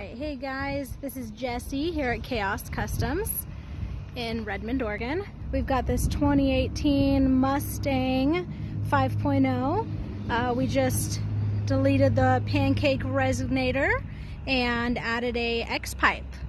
Alright, hey guys, this is Jessie here at Chaos Customs in Redmond, Oregon. We've got this 2018 Mustang 5.0. We just deleted the pancake resonator and added a X pipe.